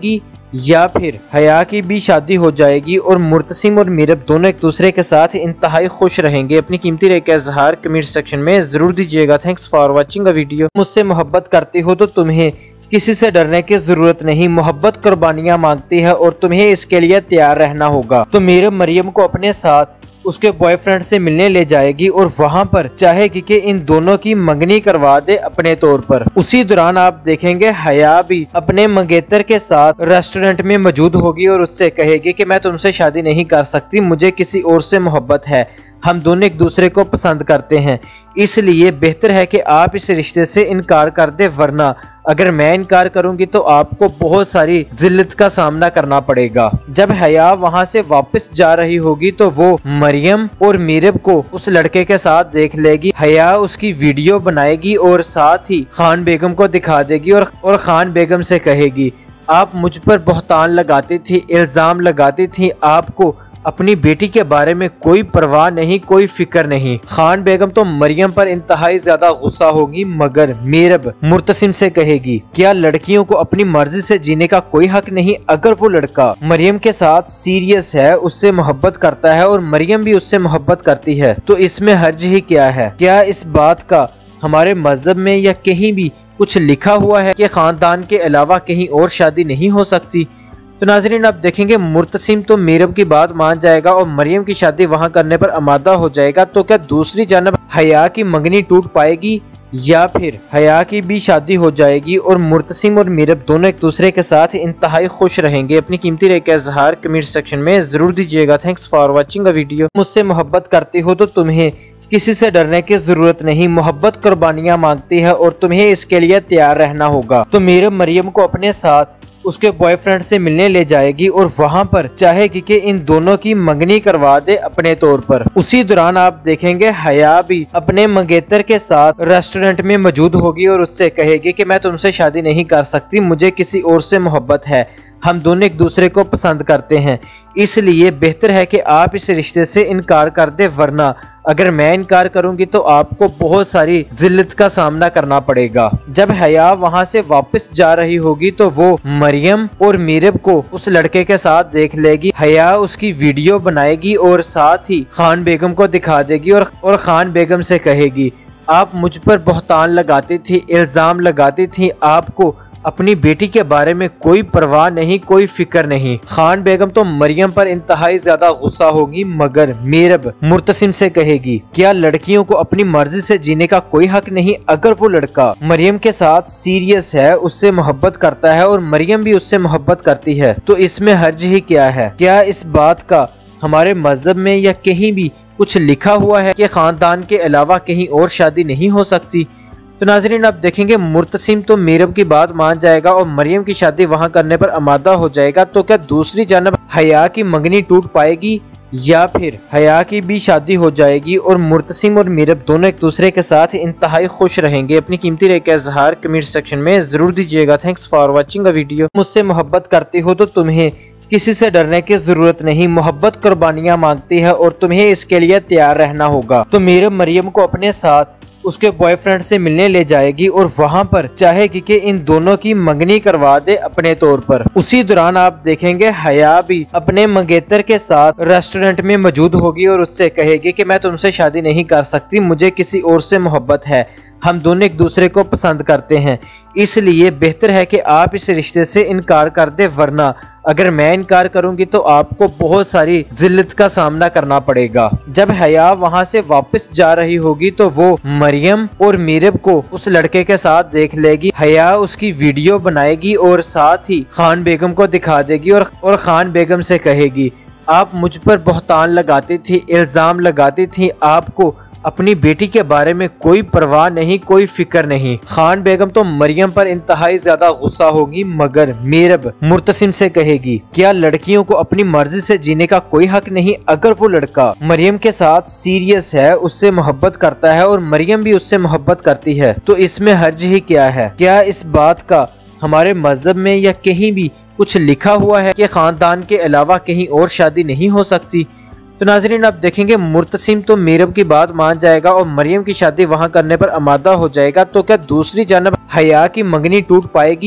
या फिर हया की भी शादी हो जाएगी और मुर्तसिम और मीरब दोनों एक दूसरे के साथ इंतहाई खुश रहेंगे। अपनी कीमती राय का इजहार कमेंट सेक्शन में जरूर दीजिएगा। Thanks for watching a video. मुझसे मोहब्बत करती हो तो तुम्हें किसी से डरने की जरूरत नहीं, मोहब्बत कुर्बानियां मांगती है और तुम्हें इसके लिए तैयार रहना होगा। तो मीरब मरियम को अपने साथ उसके बॉयफ्रेंड से मिलने ले जाएगी और वहां पर चाहेगी कि इन दोनों की मंगनी करवा दे अपने तौर पर। उसी दौरान आप देखेंगे हया भी अपने मंगेतर के साथ रेस्टोरेंट में मौजूद होगी और उससे कहेगी कि मैं तुमसे शादी नहीं कर सकती, मुझे किसी और से मोहब्बत है, हम दोनों एक दूसरे को पसंद करते हैं, इसलिए बेहतर है कि आप इस रिश्ते से इनकार कर दे, वरना अगर मैं इनकार करूंगी तो आपको बहुत सारी जिल्लत का सामना करना पड़ेगा। जब हया वहां से वापस जा रही होगी तो वो मरियम और मीरब को उस लड़के के साथ देख लेगी। हया उसकी वीडियो बनाएगी और साथ ही खान बेगम को दिखा देगी और खान बेगम से कहेगी, आप मुझ पर बहतान लगाती थी, इल्जाम लगाती थी, आपको अपनी बेटी के बारे में कोई परवाह नहीं, कोई फिक्र नहीं। खान बेगम तो मरियम पर इंतहाई ज्यादा गुस्सा होगी, मगर मीरब मुर्तसिम से कहेगी, क्या लड़कियों को अपनी मर्जी से जीने का कोई हक नहीं? अगर वो लड़का मरियम के साथ सीरियस है, उससे मोहब्बत करता है और मरियम भी उससे मोहब्बत करती है, तो इसमें हर्ज ही क्या है? क्या इस बात का हमारे मजहब में या कहीं भी कुछ लिखा हुआ है कि खानदान के अलावा कहीं और शादी नहीं हो सकती? तो नाज़रीन, आप देखेंगे मुर्तसिम तो मीरब की बात मान जाएगा और मरियम की शादी वहां करने पर आमादा हो जाएगा। तो क्या दूसरी जानब हया की मंगनी टूट पाएगी या फिर हया की भी शादी हो जाएगी और मुर्तसिम और मीरब दोनों एक दूसरे के साथ इंतहाई खुश रहेंगे? अपनी कीमती राय का इजहार कमेंट सेक्शन में जरूर दीजिएगा। Thanks for watching a video. मुझसे मोहब्बत करती हो तो तुम्हें किसी से डरने की जरूरत नहीं, मोहब्बत कुर्बानियां मांगती है और तुम्हें इसके लिए तैयार रहना होगा। तो मीरब मरियम को अपने साथ उसके बॉयफ्रेंड से मिलने ले जाएगी और वहां पर चाहेगी कि इन दोनों की मंगनी करवा दे अपने तौर पर। उसी दौरान आप देखेंगे हया भी अपने मंगेतर के साथ रेस्टोरेंट में मौजूद होगी और उससे कहेगी कि मैं तुमसे शादी नहीं कर सकती, मुझे किसी और से मोहब्बत है, हम दोनों एक दूसरे को पसंद करते हैं, इसलिए बेहतर है कि आप इस रिश्ते से इनकार कर दे, वरना अगर मैं इनकार करूंगी तो आपको बहुत सारी जिल्लत का सामना करना पड़ेगा। जब हया वहां से वापस जा रही होगी तो वो मरियम और मीरब को उस लड़के के साथ देख लेगी। हया उसकी वीडियो बनाएगी और साथ ही खान बेगम को दिखा देगी और खान बेगम से कहेगी, आप मुझ पर बहतान लगाती थी, इल्जाम लगाती थी, आपको अपनी बेटी के बारे में कोई परवाह नहीं, कोई फिक्र नहीं। खान बेगम तो मरियम पर इंतहाई ज्यादा गुस्सा होगी, मगर मीरब मुर्तसिम से कहेगी, क्या लड़कियों को अपनी मर्जी से जीने का कोई हक नहीं? अगर वो लड़का मरियम के साथ सीरियस है, उससे मोहब्बत करता है और मरियम भी उससे मोहब्बत करती है, तो इसमें हर्ज ही क्या है? क्या इस बात का हमारे मजहब में या कहीं भी कुछ लिखा हुआ है कि खानदान के अलावा कहीं और शादी नहीं हो सकती? तो नाज़रीन, आप देखेंगे मुर्तसिम तो मीरब की बात मान जाएगा और मरियम की शादी वहां करने पर आमादा हो जाएगा। तो क्या दूसरी जानब हया की मंगनी टूट पाएगी या फिर हया की भी शादी हो जाएगी और मुर्तसिम और मीरब दोनों एक दूसरे के साथ इंतहाई खुश रहेंगे? अपनी कीमती राय का इजहार कमेंट सेक्शन में जरूर दीजिएगा। Thanks for watching a video. मुझसे मोहब्बत करती हो तो तुम्हें किसी से डरने की जरूरत नहीं, मोहब्बत कुर्बानियां मांगती है और तुम्हें इसके लिए तैयार रहना होगा। तो मीरब मरियम को अपने साथ उसके बॉयफ्रेंड से मिलने ले जाएगी और वहां पर चाहेगी कि इन दोनों की मंगनी करवा दे अपने तौर पर। उसी दौरान आप देखेंगे हया भी अपने मंगेतर के साथ रेस्टोरेंट में मौजूद होगी और उससे कहेगी कि मैं तुमसे शादी नहीं कर सकती, मुझे किसी और से मोहब्बत है, हम दोनों एक दूसरे को पसंद करते हैं, इसलिए बेहतर है कि आप इस रिश्ते से इनकार कर दे, वरना अगर मैं इनकार करूंगी तो आपको बहुत सारी जिल्लत का सामना करना पड़ेगा। जब हया वहां से वापस जा रही होगी तो वो मरियम और मीरब को उस लड़के के साथ देख लेगी। हया उसकी वीडियो बनाएगी और साथ ही खान बेगम को दिखा देगी और खान बेगम से कहेगी, आप मुझ पर बहतान लगाती थी, इल्जाम लगाती थी, आपको अपनी बेटी के बारे में कोई परवाह नहीं, कोई फिक्र नहीं। खान बेगम तो मरियम पर इंतहाई ज्यादा गुस्सा होगी, मगर मीरब मुर्तसिम से कहेगी, क्या लड़कियों को अपनी मर्जी से जीने का कोई हक नहीं? अगर वो लड़का मरियम के साथ सीरियस है, उससे मोहब्बत करता है और मरियम भी उससे मोहब्बत करती है, तो इसमें हर्ज ही क्या है? क्या इस बात का हमारे मजहब में या कहीं भी कुछ लिखा हुआ है कि खानदान के अलावा कहीं और शादी नहीं हो सकती? तो नाज़रीन, आप देखेंगे मुर्तसिम तो मीरब की बात मान जाएगा और मरियम की शादी वहां करने पर आमादा हो जाएगा। तो क्या दूसरी जानब हया की मंगनी टूट पाएगी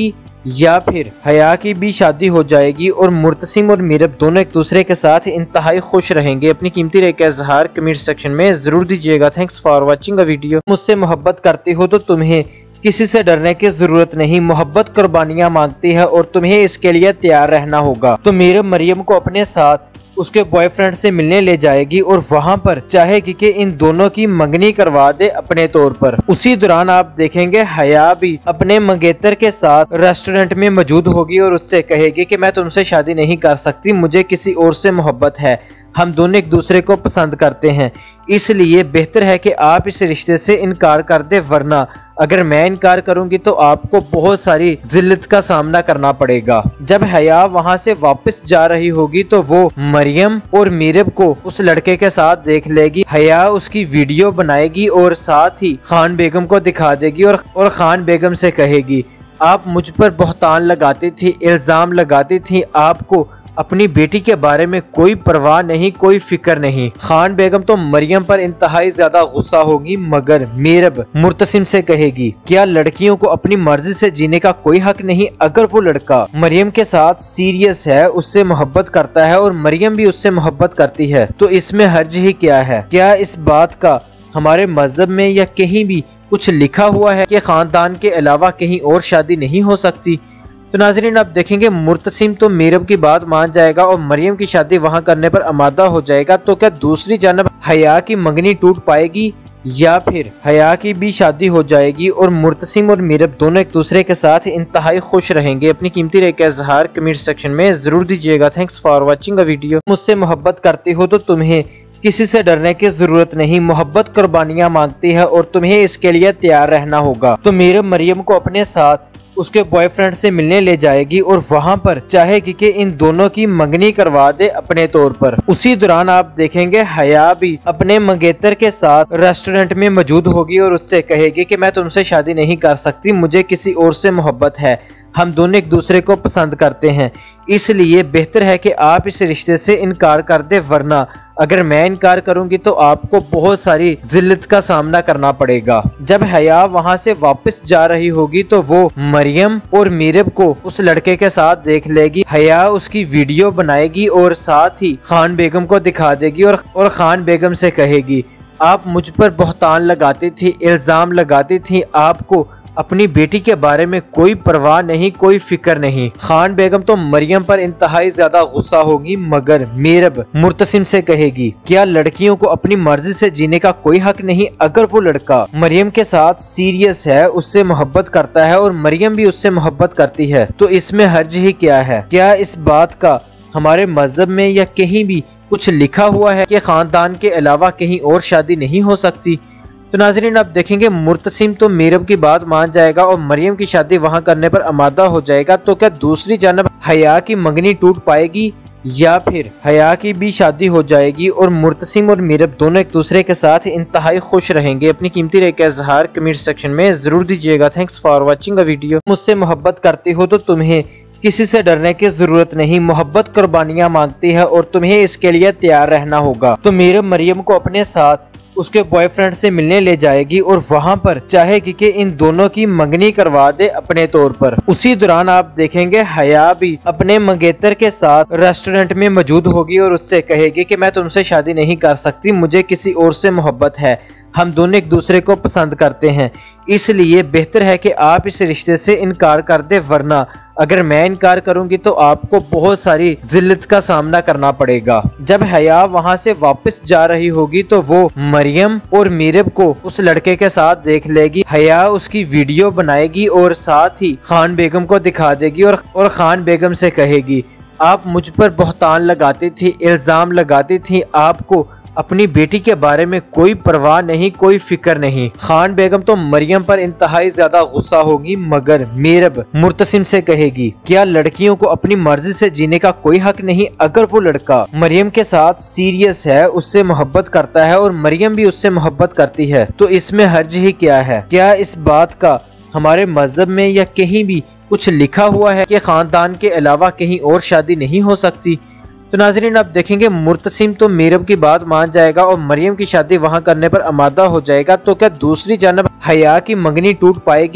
या फिर हया की भी शादी हो जाएगी और मुर्तसिम और मीरब दोनों एक दूसरे के साथ इंतहाई खुश रहेंगे। अपनी कीमती राय का इजहार कमेंट सेक्शन में जरूर दीजिएगा। Thanks for watching a video. मुझसे मोहब्बत करते हो तो तुम्हें किसी से डरने की जरूरत नहीं, मोहब्बत कुर्बानियां मांगती है और तुम्हें इसके लिए तैयार रहना होगा। तो मीरब मरियम को अपने साथ उसके बॉयफ्रेंड से मिलने ले जाएगी और वहां पर चाहेगी कि इन दोनों की मंगनी करवा दे अपने तौर पर। उसी दौरान आप देखेंगे हया भी अपने मंगेतर के साथ रेस्टोरेंट में मौजूद होगी और उससे कहेगी कि मैं तुमसे शादी नहीं कर सकती, मुझे किसी और से मोहब्बत है, हम दोनों एक दूसरे को पसंद करते हैं, इसलिए बेहतर है कि आप इस रिश्ते से इनकार कर दे, वरना अगर मैं इनकार करूंगी तो आपको बहुत सारी जिल्लत का सामना करना पड़ेगा। जब हया वहां से वापस जा रही होगी तो वो मरियम और मीरब को उस लड़के के साथ देख लेगी। हया उसकी वीडियो बनाएगी और साथ ही खान बेगम को दिखा देगी और खान बेगम से कहेगी, आप मुझ पर बहतान लगाती थी, इल्जाम लगाती थी, आपको अपनी बेटी के बारे में कोई परवाह नहीं, कोई फिक्र नहीं। खान बेगम तो मरियम पर इंतहाई ज्यादा गुस्सा होगी, मगर मीरब मुर्तसिम से कहेगी, क्या लड़कियों को अपनी मर्जी से जीने का कोई हक नहीं? अगर वो लड़का मरियम के साथ सीरियस है, उससे मोहब्बत करता है और मरियम भी उससे मोहब्बत करती है, तो इसमें हर्ज ही क्या है? क्या इस बात का हमारे मजहब में या कहीं भी कुछ लिखा हुआ है कि खानदान के अलावा कहीं और शादी नहीं हो सकती? तो नाजरीन आप देखेंगे मुर्तसिम तो मीरब की बात मान जाएगा और मरियम की शादी वहां करने पर आमादा हो जाएगा। तो क्या दूसरी जानब हया की मंगनी टूट पाएगी या फिर हया की भी शादी हो जाएगी और मुर्तसिम और मीरब दोनों एक दूसरे के साथ इंतहाई खुश रहेंगे? अपनी कीमती राय का इजहार कमेंट सेक्शन में जरूर दीजिएगा। Thanks for watching a video. मुझसे मोहब्बत करते हो तो तुम्हें किसी से डरने की जरूरत नहीं, मोहब्बत कुर्बानियां मांगती है और तुम्हें इसके लिए तैयार रहना होगा। तो मीरब मरियम को अपने साथ उसके बॉयफ्रेंड से मिलने ले जाएगी और वहां पर चाहेगी कि इन दोनों की मंगनी करवा दे अपने तौर पर। उसी दौरान आप देखेंगे हया भी अपने मंगेतर के साथ रेस्टोरेंट में मौजूद होगी और उससे कहेगी कि मैं तुमसे शादी नहीं कर सकती, मुझे किसी और से मोहब्बत है, हम दोनों एक दूसरे को पसंद करते हैं, इसलिए बेहतर है कि आप इस रिश्ते से इनकार कर दे, वरना अगर मैं इनकार करूंगी तो आपको बहुत सारी जिल्लत का सामना करना पड़ेगा। जब हया वहां से वापस जा रही होगी तो वो मरियम और मीरब को उस लड़के के साथ देख लेगी। हया उसकी वीडियो बनाएगी और साथ ही खान बेगम को दिखा देगी और खान बेगम से कहेगी, आप मुझ पर बहतान लगाती थी, इल्जाम लगाती थी, आपको अपनी बेटी के बारे में कोई परवाह नहीं, कोई फिक्र नहीं। खान बेगम तो मरियम पर इंतहाई ज्यादा गुस्सा होगी, मगर मीरब मुर्तसिम से कहेगी, क्या लड़कियों को अपनी मर्जी से जीने का कोई हक नहीं? अगर वो लड़का मरियम के साथ सीरियस है, उससे मोहब्बत करता है और मरियम भी उससे मोहब्बत करती है, तो इसमें हर्ज ही क्या है? क्या इस बात का हमारे मजहब में या कहीं भी कुछ लिखा हुआ है कि खानदान के अलावा कहीं और शादी नहीं हो सकती? तो नाजरीन आप देखेंगे मुर्तसिम तो मीरब की बात मान जाएगा और मरियम की शादी वहां करने पर आमादा हो जाएगा। तो क्या दूसरी जानब हया की मंगनी टूट पाएगी या फिर हया की भी शादी हो जाएगी और मुर्तसिम और मीरब दोनों एक दूसरे के साथ इंतहाई खुश रहेंगे? अपनी कीमती राय का इजहार कमेंट सेक्शन में जरूर दीजिएगा। Thanks for watching a video. मुझसे मोहब्बत करते हो तो तुम्हें किसी से डरने की जरूरत नहीं, मोहब्बत कुर्बानियां मांगती है और तुम्हें इसके लिए तैयार रहना होगा। तो मीरब मरियम को अपने साथ उसके बॉयफ्रेंड से मिलने ले जाएगी और वहां पर चाहेगी कि इन दोनों की मंगनी करवा दे अपने तौर पर। उसी दौरान आप देखेंगे हया भी अपने मंगेतर के साथ रेस्टोरेंट में मौजूद होगी और उससे कहेगी कि मैं तुमसे शादी नहीं कर सकती, मुझे किसी और से मोहब्बत है, हम दोनों एक दूसरे को पसंद करते हैं, इसलिए बेहतर है कि आप इस रिश्ते से इनकार कर दे, वरना अगर मैं इनकार करूंगी तो आपको बहुत सारी जिल्लत का सामना करना पड़ेगा। जब हया वहां से वापस जा रही होगी तो वो मरियम और मीरब को उस लड़के के साथ देख लेगी। हया उसकी वीडियो बनाएगी और साथ ही खान बेगम को दिखा देगी और खान बेगम से कहेगी, आप मुझ पर बहतान लगाती थी, इल्जाम लगाती थी, आपको अपनी बेटी के बारे में कोई परवाह नहीं, कोई फिक्र नहीं। खान बेगम तो मरियम पर इंतहाई ज्यादा गुस्सा होगी, मगर मीरब मुर्तसिम से कहेगी, क्या लड़कियों को अपनी मर्जी से जीने का कोई हक नहीं? अगर वो लड़का मरियम के साथ सीरियस है, उससे मोहब्बत करता है और मरियम भी उससे मोहब्बत करती है, तो इसमें हर्ज ही क्या है? क्या इस बात का हमारे मजहब में या कहीं भी कुछ लिखा हुआ है कि खानदान के अलावा कहीं और शादी नहीं हो सकती? तो नाजरीन आप देखेंगे मुर्तसिम तो मीरब की बात मान जाएगा और मरियम की शादी वहां करने पर आमादा हो जाएगा। तो क्या दूसरी जानब हया की मंगनी टूट पाएगी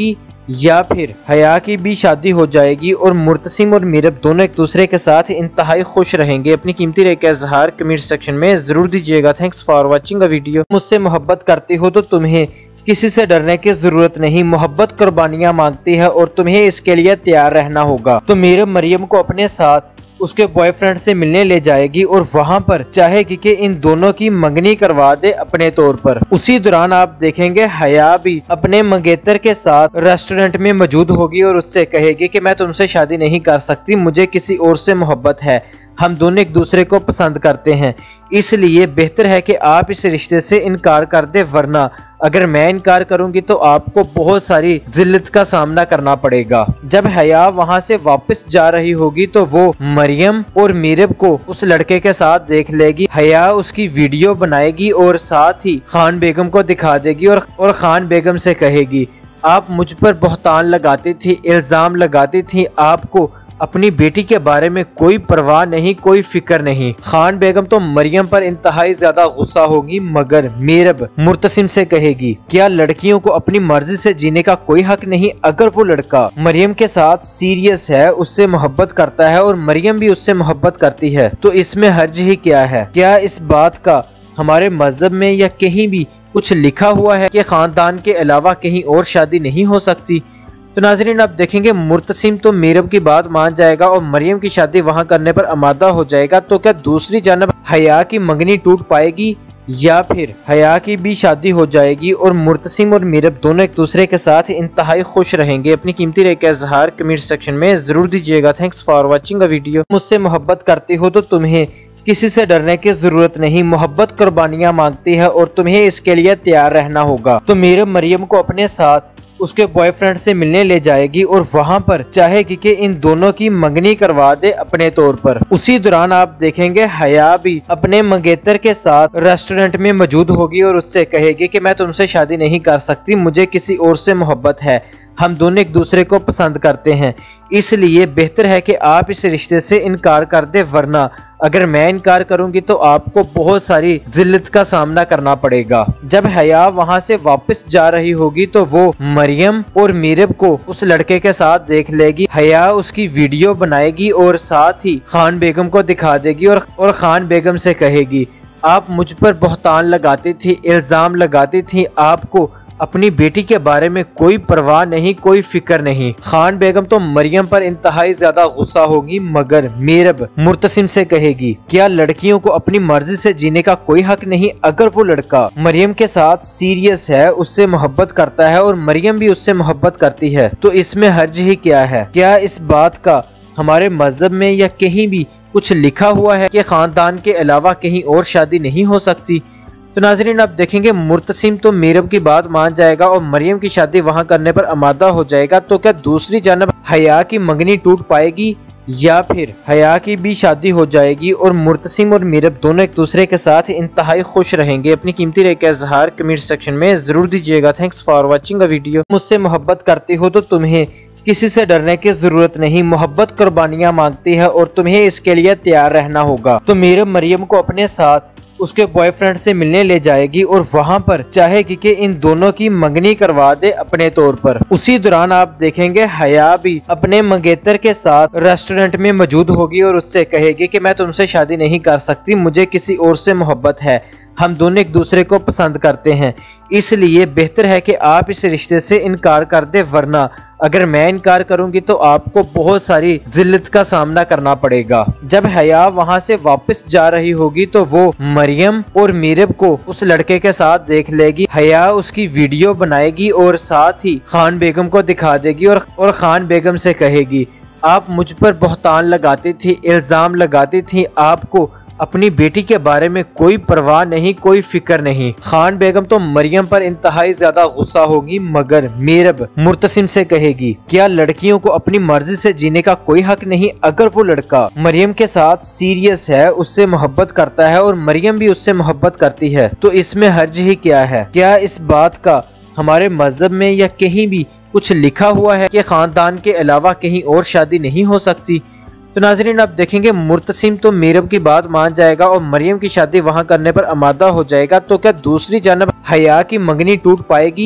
या फिर हया की भी शादी हो जाएगी और मुर्तसिम और मीरब दोनों एक दूसरे के साथ इंतहाई खुश रहेंगे। अपनी कीमती राय का इजहार कमेंट सेक्शन में जरूर दीजिएगा। Thanks for watching a video. मुझसे मोहब्बत करती हो तो तुम्हें किसी से डरने की जरूरत नहीं, मोहब्बत कुर्बानियां मांगती है और तुम्हें इसके लिए तैयार रहना होगा। तो मीरब मरियम को अपने साथ उसके बॉयफ्रेंड से मिलने ले जाएगी और वहां पर चाहेगी कि इन दोनों की मंगनी करवा दे अपने तौर पर। उसी दौरान आप देखेंगे हया भी अपने मंगेतर के साथ रेस्टोरेंट में मौजूद होगी और उससे कहेगी कि मैं तुमसे शादी नहीं कर सकती, मुझे किसी और से मोहब्बत है, हम दोनों एक दूसरे को पसंद करते हैं, इसलिए बेहतर है कि आप इस रिश्ते से इनकार कर दे, वरना अगर मैं इनकार करूंगी तो आपको बहुत सारी जिल्लत का सामना करना पड़ेगा। जब हया वहां से वापस जा रही होगी तो वो मरियम और मीरब को उस लड़के के साथ देख लेगी। हया उसकी वीडियो बनाएगी और साथ ही खान बेगम को दिखा देगी और खान बेगम से कहेगी, आप मुझ पर बहतान लगाती थी, इल्जाम लगाती थी, आपको अपनी बेटी के बारे में कोई परवाह नहीं, कोई फिक्र नहीं। खान बेगम तो मरियम पर इंतहाई ज्यादा गुस्सा होगी, मगर मीरब मुर्तसिम से कहेगी, क्या लड़कियों को अपनी मर्जी से जीने का कोई हक नहीं? अगर वो लड़का मरियम के साथ सीरियस है, उससे मोहब्बत करता है और मरियम भी उससे मोहब्बत करती है, तो इसमें हर्ज ही क्या है? क्या इस बात का हमारे मजहब में या कहीं भी कुछ लिखा हुआ है कि खानदान के अलावा कहीं और शादी नहीं हो सकती? तो नाज़रीन आप देखेंगे मुर्तसिम तो मीरब की बात मान जाएगा और मरियम की शादी वहां करने पर आमादा हो जाएगा। तो क्या दूसरी जानब हया की मंगनी टूट पाएगी या फिर हया की भी शादी हो जाएगी और मुर्तसिम और मीरब दोनों एक दूसरे के साथ इंतहाई खुश रहेंगे? अपनी कीमती राय का इजहार कमेंट सेक्शन में जरूर दीजिएगा। Thanks for watching a video. मुझसे मोहब्बत करती हो तो तुम्हें किसी से डरने की जरूरत नहीं, मोहब्बत कुर्बानियां मांगती है और तुम्हें इसके लिए तैयार रहना होगा। तो मीरब मरियम को अपने साथ उसके बॉयफ्रेंड से मिलने ले जाएगी और वहां पर चाहेगी कि इन दोनों की मंगनी करवा दे अपने तौर पर। उसी दौरान आप देखेंगे हया भी अपने मंगेतर के साथ रेस्टोरेंट में मौजूद होगी और उससे कहेगी कि मैं तुमसे शादी नहीं कर सकती, मुझे किसी और से मोहब्बत है, हम दोनों एक दूसरे को पसंद करते हैं, इसलिए बेहतर है कि आप इस रिश्ते से इनकार कर दे, वरना अगर मैं इनकार करूंगी तो आपको बहुत सारी जिल्लत का सामना करना पड़ेगा। जब हया वहां से वापस जा रही होगी तो वो मरियम और मीरब को उस लड़के के साथ देख लेगी। हया उसकी वीडियो बनाएगी और साथ ही खान बेगम को दिखा देगी और खान बेगम से कहेगी, आप मुझ पर बहतान लगाती थी, इल्जाम लगाती थी, आपको अपनी बेटी के बारे में कोई परवाह नहीं, कोई फिक्र नहीं। खान बेगम तो मरियम पर इंतहाई ज्यादा गुस्सा होगी, मगर मीरब मुर्तसिम से कहेगी, क्या लड़कियों को अपनी मर्जी से जीने का कोई हक नहीं? अगर वो लड़का मरियम के साथ सीरियस है, उससे मोहब्बत करता है और मरियम भी उससे मोहब्बत करती है, तो इसमें हर्ज ही क्या है? क्या इस बात का हमारे मजहब में या कहीं भी कुछ लिखा हुआ है कि खानदान के अलावा कहीं और शादी नहीं हो सकती? तो नाज़रीन आप देखेंगे मुर्तसिम तो मीरब की बात मान जाएगा और मरियम की शादी वहां करने पर आमादा हो जाएगा। तो क्या दूसरी जानब हया की मंगनी टूट पाएगी या फिर हया की भी शादी हो जाएगी और मुर्तसिम और मीरब दोनों एक दूसरे के साथ इंतहाई खुश रहेंगे? अपनी कीमती राय का इजहार कमेंट सेक्शन में जरूर दीजिएगा। Thanks for watching a video. मुझसे मोहब्बत करती हो तो तुम्हें किसी से डरने की जरूरत नहीं, मोहब्बत कुर्बानियां मांगती है और तुम्हें इसके लिए तैयार रहना होगा। तो मीरब मरियम को अपने साथ उसके बॉयफ्रेंड से मिलने ले जाएगी और वहां पर चाहेगी कि इन दोनों की मंगनी करवा दे अपने तौर पर। उसी दौरान आप देखेंगे हया भी अपने मंगेतर के साथ रेस्टोरेंट में मौजूद होगी और उससे कहेगी कि मैं तुमसे शादी नहीं कर सकती, मुझे किसी और से मोहब्बत है, हम दोनों एक दूसरे को पसंद करते हैं, इसलिए बेहतर है कि आप इस रिश्ते से इनकार कर दे, वरना अगर मैं इनकार करूंगी तो आपको बहुत सारी जिल्लत का सामना करना पड़ेगा। जब हया वहां से वापस जा रही होगी तो वो मरियम और मीरब को उस लड़के के साथ देख लेगी। हया उसकी वीडियो बनाएगी और साथ ही खान बेगम को दिखा देगी और खान बेगम से कहेगी, आप मुझ पर बहतान लगाती थी, इल्जाम लगाती थी, आपको अपनी बेटी के बारे में कोई परवाह नहीं, कोई फिक्र नहीं। खान बेगम तो मरियम पर इंतहाई ज्यादा गुस्सा होगी, मगर मीरब मुर्तसिम से कहेगी, क्या लड़कियों को अपनी मर्जी से जीने का कोई हक नहीं? अगर वो लड़का मरियम के साथ सीरियस है, उससे मोहब्बत करता है और मरियम भी उससे मोहब्बत करती है, तो इसमें हर्ज ही क्या है? क्या इस बात का हमारे मजहब में या कहीं भी कुछ लिखा हुआ है कि खानदान के अलावा कहीं और शादी नहीं हो सकती? तो नाज़रीन आप देखेंगे मुर्तसिम तो मीरब की बात मान जाएगा और मरियम की शादी वहां करने पर आमादा हो जाएगा। तो क्या दूसरी जानब हया की मंगनी टूट पाएगी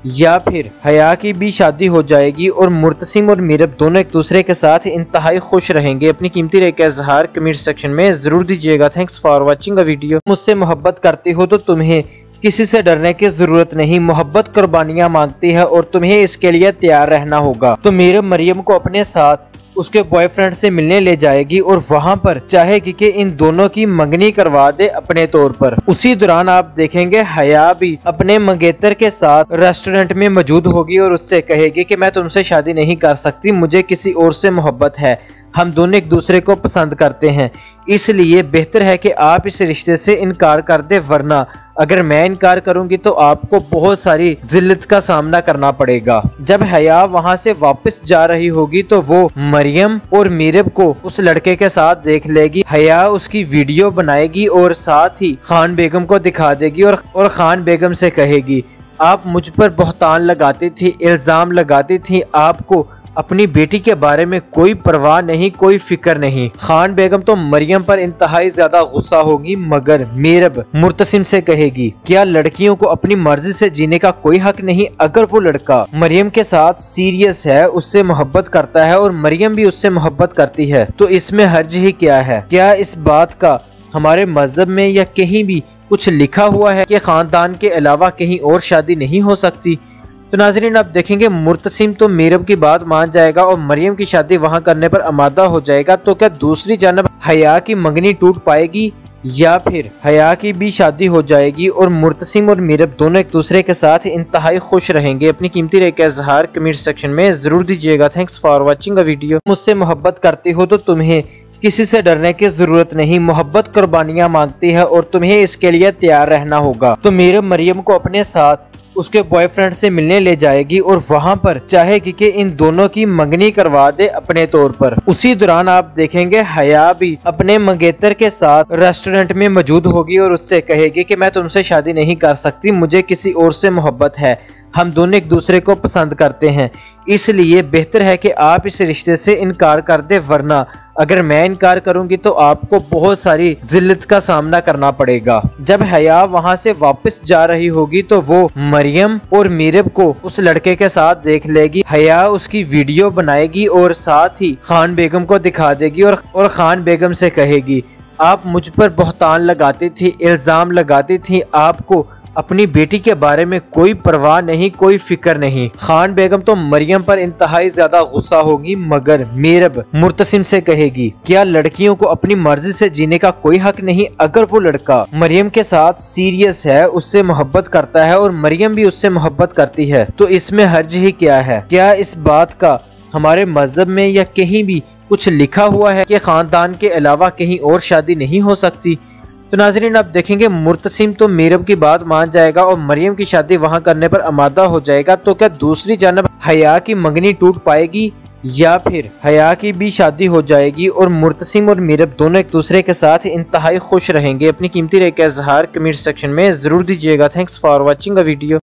या फिर हया की भी शादी हो जाएगी और मुर्तसिम और मीरब दोनों एक दूसरे के साथ इंतहाई खुश रहेंगे। अपनी कीमती राय का इजहार कमेंट सेक्शन में जरूर दीजिएगा। Thanks for watching a video. मुझसे मोहब्बत करती हो तो तुम्हें किसी से डरने की जरूरत नहीं। मोहब्बत कुर्बानियां मांगती है और तुम्हें इसके लिए तैयार रहना होगा। तो मीरब मरियम को अपने साथ उसके बॉयफ्रेंड से मिलने ले जाएगी और वहां पर चाहेगी कि इन दोनों की मंगनी करवा दे अपने तौर पर। उसी दौरान आप देखेंगे हया भी अपने मंगेतर के साथ रेस्टोरेंट में मौजूद होगी और उससे कहेगी कि मैं तुमसे शादी नहीं कर सकती, मुझे किसी और से मोहब्बत है, हम दोनों एक दूसरे को पसंद करते हैं, इसलिए बेहतर है कि आप इस रिश्ते से इनकार कर दे, वरना अगर मैं इनकार करूंगी तो आपको बहुत सारी जिल्लत का सामना करना पड़ेगा। जब हया वहां से वापस जा रही होगी तो वो मरियम और मीरब को उस लड़के के साथ देख लेगी। हया उसकी वीडियो बनाएगी और साथ ही खान बेगम को दिखा देगी और खान बेगम से कहेगी, आप मुझ पर बहतान लगाती थी, इल्जाम लगाती थी, आपको अपनी बेटी के बारे में कोई परवाह नहीं, कोई फिक्र नहीं। खान बेगम तो मरियम पर इंतहाई ज्यादा गुस्सा होगी, मगर मीरब मुर्तसिम से कहेगी, क्या लड़कियों को अपनी मर्जी से जीने का कोई हक नहीं? अगर वो लड़का मरियम के साथ सीरियस है, उससे मोहब्बत करता है और मरियम भी उससे मोहब्बत करती है, तो इसमें हर्ज ही क्या है? क्या इस बात का हमारे मजहब में या कहीं भी कुछ लिखा हुआ है कि खानदान के अलावा कहीं और शादी नहीं हो सकती? तो नाज़रीन, आप देखेंगे मुर्तसिम तो मीरब की बात मान जाएगा और मरियम की शादी वहां करने पर आमादा हो जाएगा। तो क्या दूसरी जानब हया की मंगनी टूट पाएगी या फिर हया की भी शादी हो जाएगी और मुर्तसिम और मीरब दोनों एक दूसरे के साथ इंतहाई खुश रहेंगे? अपनी कीमती राय का इजहार कमेंट सेक्शन में जरूर दीजिएगा। Thanks for watching a video. मुझसे मोहब्बत करती हो तो तुम्हें किसी से डरने की जरूरत नहीं। मोहब्बत कुर्बानियां मांगती है और तुम्हें इसके लिए तैयार रहना होगा। तो मीरब मरियम को अपने साथ उसके बॉयफ्रेंड से मिलने ले जाएगी और वहां पर चाहेगी कि इन दोनों की मंगनी करवा दे अपने तौर पर। उसी दौरान आप देखेंगे हया भी अपने मंगेतर के साथ रेस्टोरेंट में मौजूद होगी और उससे कहेगी कि मैं तुमसे शादी नहीं कर सकती, मुझे किसी और से मोहब्बत है, हम दोनों एक दूसरे को पसंद करते हैं, इसलिए बेहतर है कि आप इस रिश्ते से इनकार कर दे, वरना अगर मैं इनकार करूंगी तो आपको बहुत सारी जिल्लत का सामना करना पड़ेगा। जब हया वहां से वापस जा रही होगी तो वो मरियम और मीरब को उस लड़के के साथ देख लेगी। हया उसकी वीडियो बनाएगी और साथ ही खान बेगम को दिखा देगी और खान बेगम से कहेगी, आप मुझ पर बहतान लगाती थी, इल्जाम लगाती थी, आपको अपनी बेटी के बारे में कोई परवाह नहीं, कोई फिक्र नहीं। खान बेगम तो मरियम पर इंतहाई ज्यादा गुस्सा होगी, मगर मीरब मुर्तसिम से कहेगी, क्या लड़कियों को अपनी मर्जी से जीने का कोई हक नहीं? अगर वो लड़का मरियम के साथ सीरियस है, उससे मोहब्बत करता है और मरियम भी उससे मोहब्बत करती है, तो इसमें हर्ज ही क्या है? क्या इस बात का हमारे मजहब में या कहीं भी कुछ लिखा हुआ है कि खानदान के अलावा कहीं और शादी नहीं हो सकती? तो नाज़रीन, आप देखेंगे मुर्तसिम तो मीरब की बात मान जाएगा और मरियम की शादी वहां करने पर आमादा हो जाएगा। तो क्या दूसरी जानब हया की मंगनी टूट पाएगी या फिर हया की भी शादी हो जाएगी और मुर्तसिम और मीरब दोनों एक दूसरे के साथ इंतहाई खुश रहेंगे? अपनी कीमती राय का इजहार कमेंट सेक्शन में जरूर दीजिएगा। Thanks for watching a video.